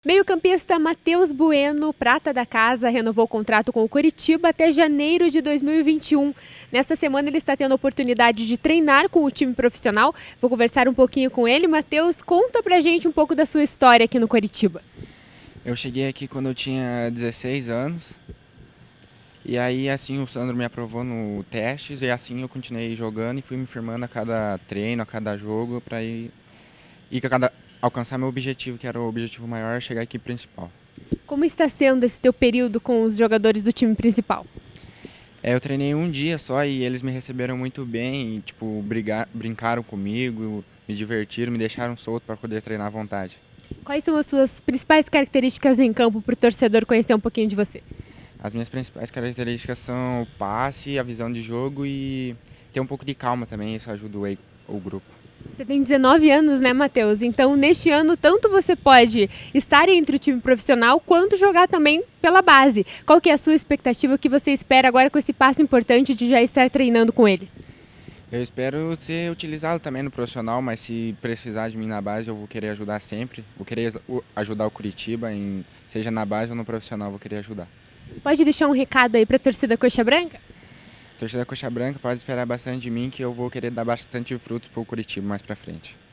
Meio-campista Matheus Bueno, prata da casa, renovou o contrato com o Coritiba até janeiro de 2021. Nesta semana ele está tendo a oportunidade de treinar com o time profissional. Vou conversar um pouquinho com ele. Matheus, conta pra gente um pouco da sua história aqui no Coritiba. Eu cheguei aqui quando eu tinha 16 anos e aí assim o Sandro me aprovou no testes e assim eu continuei jogando e fui me firmando a cada treino, a cada jogo para alcançar meu objetivo, que era o objetivo maior, chegar à equipe principal. Como está sendo esse teu período com os jogadores do time principal? Eu treinei um dia só e eles me receberam muito bem e tipo, brincaram comigo, me divertiram, me deixaram solto para poder treinar à vontade. Quais são as suas principais características em campo para o torcedor conhecer um pouquinho de você? As minhas principais características são o passe, a visão de jogo e ter um pouco de calma também, isso ajuda o grupo. Você tem 19 anos, né, Matheus? Então, neste ano, tanto você pode estar entre o time profissional, quanto jogar também pela base. Qual que é a sua expectativa, o que você espera agora com esse passo importante de já estar treinando com eles? Eu espero ser utilizado também no profissional, mas se precisar de mim na base, eu vou querer ajudar sempre. Vou querer ajudar o Coritiba, seja na base ou no profissional, vou querer ajudar. Pode deixar um recado aí para a torcida Coxa Branca? A torcida Coxa Branca pode esperar bastante de mim, que eu vou querer dar bastante frutos para o Coritiba mais para frente.